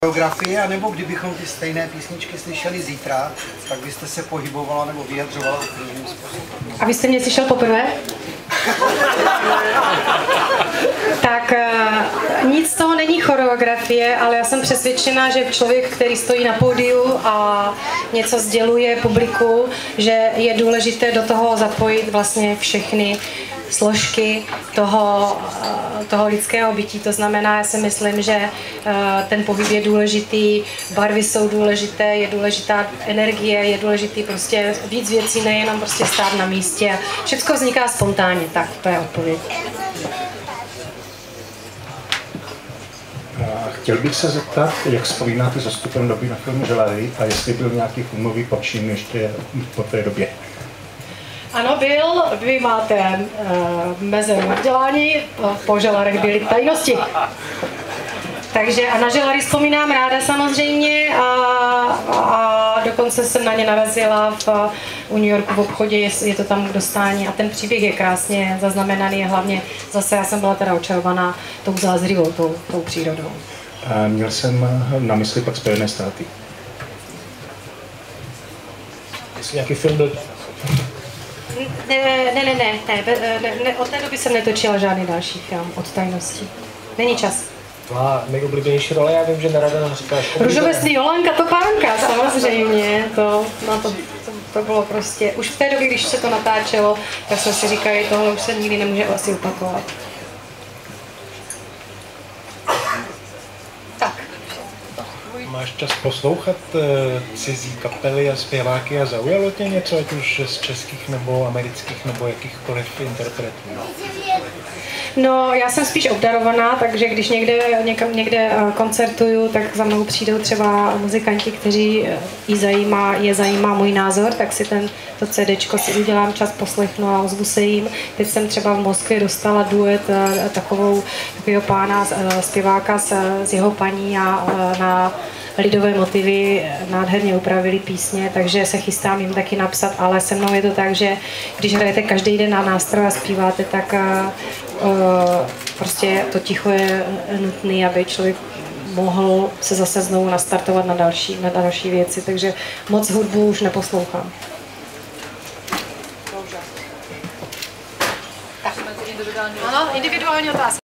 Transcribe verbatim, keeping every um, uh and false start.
Choreografie, anebo kdybychom ty stejné písničky slyšeli zítra, tak byste se pohybovala nebo vyjadřovala úplně jiným způsobem. A vy jste mě slyšel poprvé? Tak nic z toho není choreografie, ale já jsem přesvědčena, že člověk, který stojí na pódiu a něco sděluje publiku, že je důležité do toho zapojit vlastně všechny složky toho, toho lidského bytí. To znamená, já si myslím, že ten pohyb je důležitý, barvy jsou důležité, je důležitá energie, je důležitý prostě víc věcí, nejenom prostě stát na místě. Všechno vzniká spontánně, tak to je odpověď. Chtěl bych se zeptat, jak vzpomínáte s odstupem doby na film Želary a jestli byl nějaký filmový počin ještě po té době. Ano, byl. Vy máte uh, mezeru vzdělání, po Želarech byly tajnosti. Takže a na Želary vzpomínám ráda samozřejmě a, a dokonce jsem na ně narazila v, u New Yorku v obchodě, je, je to tam k dostání a ten příběh je krásně zaznamenaný, hlavně zase já jsem byla teda očarovaná tou zázřivou, tou, tou přírodou. A měl jsem na mysli pak Spojené státy. Jestli nějaký film byl... Ne, ne, ne, ne, ne, ne, ne, od té doby jsem netočila žádný další film od tajnosti. Není čas. Tvá nejoblíbenější role, já vím, že nerada říkáš... Růžové sny Jolánka Topánka, samozřejmě, to, no to, to, to bylo prostě, už v té době, když se to natáčelo, tak jsme si říkali, tohle už se nikdy nemůže asi opakovat. Tak. Máš čas poslouchat uh, cizí kapely a zpěváky a zaujalo tě něco, ať už z českých nebo amerických nebo jakýchkoliv interpretů? No, já jsem spíš obdarovaná, takže když někde, někam, někde koncertuju, tak za mnou přijdou třeba muzikanti, kteří jí zajímá, je zajímá můj názor, tak si ten, to CDčko si udělám čas, poslechnu a ozvu se jim. Teď jsem třeba v Moskvě dostala duet takovou, takového pána, zpěváka s, s jeho paní a na lidové motivy nádherně upravili písně, takže se chystám jim taky napsat, ale se mnou je to tak, že když hrajete každý den na nástroj a zpíváte, tak uh, prostě to ticho je nutné, aby člověk mohl se zase znovu nastartovat na další, na další věci, takže moc hudbu už neposlouchám. Ano, individuální otázka.